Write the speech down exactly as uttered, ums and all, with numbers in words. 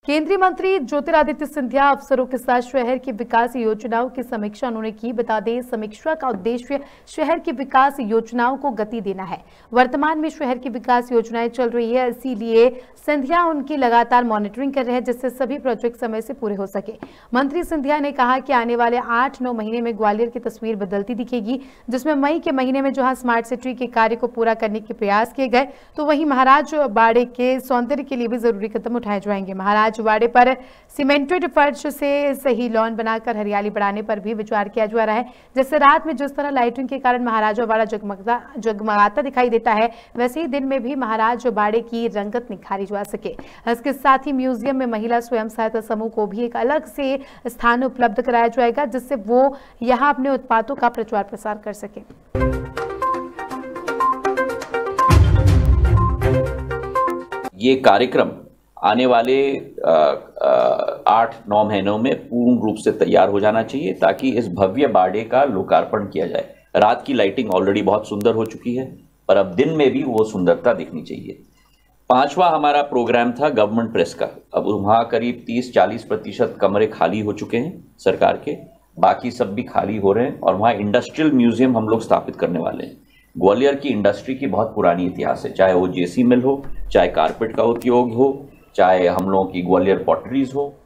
केंद्रीय मंत्री ज्योतिरादित्य सिंधिया अफसरों के साथ शहर की विकास योजनाओं की समीक्षा उन्होंने की। बता दें, समीक्षा का उद्देश्य शहर की विकास योजनाओं को गति देना है। वर्तमान में शहर की विकास योजनाएं चल रही है, इसीलिए सिंधिया उनकी लगातार मॉनिटरिंग कर रहे हैं, जिससे सभी प्रोजेक्ट समय से पूरे हो सके। मंत्री सिंधिया ने कहा कि आने वाले आठ नौ महीने में ग्वालियर की तस्वीर बदलती दिखेगी, जिसमें मई के महीने में जहां स्मार्ट सिटी के कार्य को पूरा करने के प्रयास किए गए, तो वहीं महाराज बाड़े के सौंदर्य के लिए भी जरूरी कदम उठाए जाएंगे। महाराज वाड़े पर सीमेंटेड फर्श से सही लॉन बनाकर हरियाली बढ़ाने पर भी विचार किया जा रहा है। जैसे रात में जिस तरह लाइटिंग के कारण महाराजा वाड़ा जगमगता जगमगाता दिखाई देता है, वैसे ही दिन में भी महाराज बाड़े की रंगत निखारी जा सके। इसके साथ ही म्यूजियम में महिला स्वयं सहायता समूह को भी एक अलग से स्थान उपलब्ध कराया जाएगा, जिससे वो यहाँ अपने उत्पादों का प्रचार प्रसार कर सके। ये कार्यक्रम आने वाले आठ नौ महीनों में पूर्ण रूप से तैयार हो जाना चाहिए, ताकि इस भव्य बाड़े का लोकार्पण किया जाए। रात की लाइटिंग ऑलरेडी बहुत सुंदर हो चुकी है, पर अब दिन में भी वो सुंदरता दिखनी चाहिए। पांचवा हमारा प्रोग्राम था गवर्नमेंट प्रेस का। अब वहाँ करीब तीस चालीस प्रतिशत कमरे खाली हो चुके हैं सरकार के, बाकी सब भी खाली हो रहे हैं, और वहाँ इंडस्ट्रियल म्यूजियम हम लोग स्थापित करने वाले हैं। ग्वालियर की इंडस्ट्री की बहुत पुरानी इतिहास है, चाहे वो जेसी मिल हो, चाहे कारपेट का उद्योग हो, चाहे हम लोगों की ग्वालियर पॉटरीज हो।